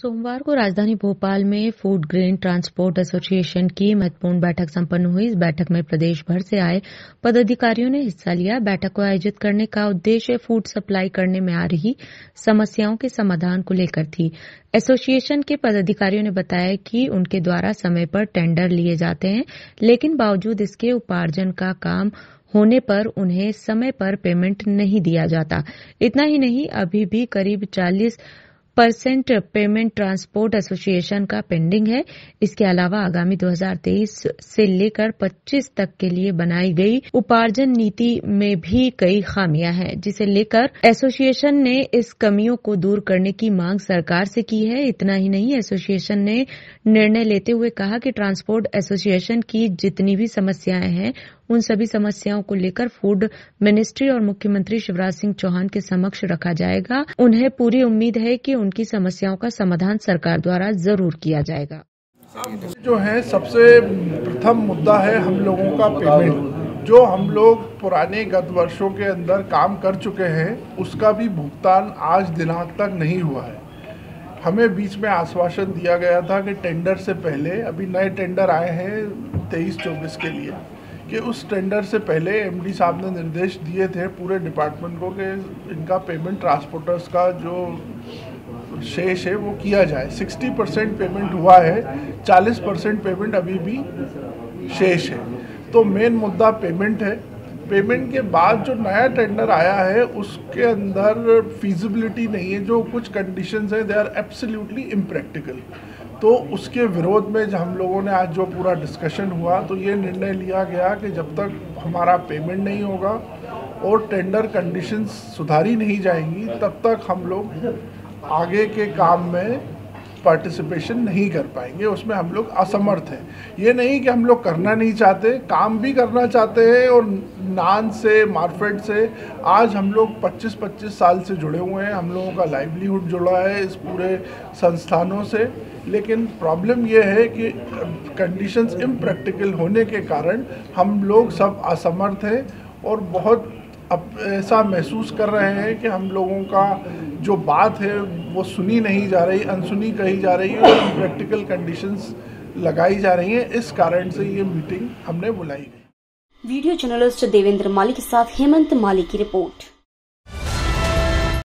सोमवार को राजधानी भोपाल में फूड ग्रेन ट्रांसपोर्ट एसोसिएशन की महत्वपूर्ण बैठक संपन्न हुई। इस बैठक में प्रदेश भर से आए पदाधिकारियों ने हिस्सा लिया। बैठक को आयोजित करने का उद्देश्य फूड सप्लाई करने में आ रही समस्याओं के समाधान को लेकर थी। एसोसिएशन के पदाधिकारियों ने बताया कि उनके द्वारा समय पर टेंडर लिए जाते हैं, लेकिन बावजूद इसके उपार्जन का काम होने पर उन्हें समय पर पेमेंट नहीं दिया जाता। इतना ही नहीं, अभी भी करीब 40% पेमेंट ट्रांसपोर्ट एसोसिएशन का पेंडिंग है। इसके अलावा आगामी 2023 से लेकर 25 तक के लिए बनाई गई उपार्जन नीति में भी कई खामियां हैं, जिसे लेकर एसोसिएशन ने इस कमियों को दूर करने की मांग सरकार से की है। इतना ही नहीं, एसोसिएशन ने निर्णय लेते हुए कहा कि ट्रांसपोर्ट एसोसिएशन की जितनी भी समस्याएं हैं, उन सभी समस्याओं को लेकर फूड मिनिस्ट्री और मुख्यमंत्री शिवराज सिंह चौहान के समक्ष रखा जाएगा। उन्हें पूरी उम्मीद है कि उनकी समस्याओं का समाधान सरकार द्वारा जरूर किया जाएगा। जो है सबसे प्रथम मुद्दा है हम लोगों का पेमेंट। जो हम लोग पुराने गत वर्षों के अंदर काम कर चुके हैं, उसका भी भुगतान आज दिनांक तक नहीं हुआ है। हमें बीच में आश्वासन दिया गया था कि टेंडर से पहले, अभी नए टेंडर आए हैं 23-24 के लिए, कि उस टेंडर से पहले एमडी साहब ने निर्देश दिए थे पूरे डिपार्टमेंट को कि इनका पेमेंट ट्रांसपोर्टर्स का जो शेष है वो किया जाए। 60% पेमेंट हुआ है, 40% पेमेंट अभी भी शेष है। तो मेन मुद्दा पेमेंट है। पेमेंट के बाद जो नया टेंडर आया है उसके अंदर फीजिबिलिटी नहीं है। जो कुछ कंडीशंस हैं दे आर एब्सोल्युटली इम्प्रैक्टिकल। तो उसके विरोध में जब हम लोगों ने आज जो पूरा डिस्कशन हुआ, तो ये निर्णय लिया गया कि जब तक हमारा पेमेंट नहीं होगा और टेंडर कंडीशंस सुधारी नहीं जाएंगी, तब तक हम लोग आगे के काम में पार्टिसिपेशन नहीं कर पाएंगे। उसमें हम लोग असमर्थ हैं। ये नहीं कि हम लोग करना नहीं चाहते, काम भी करना चाहते हैं। और नान से, मार्फेड से आज हम लोग 25-25 साल से जुड़े हुए हैं। हम लोगों का लाइवलीहुड जुड़ा है इस पूरे संस्थानों से। लेकिन प्रॉब्लम ये है कि कंडीशंस इम्प्रैक्टिकल होने के कारण हम लोग सब असमर्थ हैं और बहुत अब ऐसा महसूस कर रहे हैं कि हम लोगों का जो बात है वो सुनी नहीं जा रही, अनसुनी कही जा रही है और इम्प्रैक्टिकल कंडीशंस लगाई जा रही हैं। इस कारण से ये मीटिंग हमने बुलाई गई। वीडियो जर्नलिस्ट देवेंद्र माली के साथ हेमंत माली की रिपोर्ट।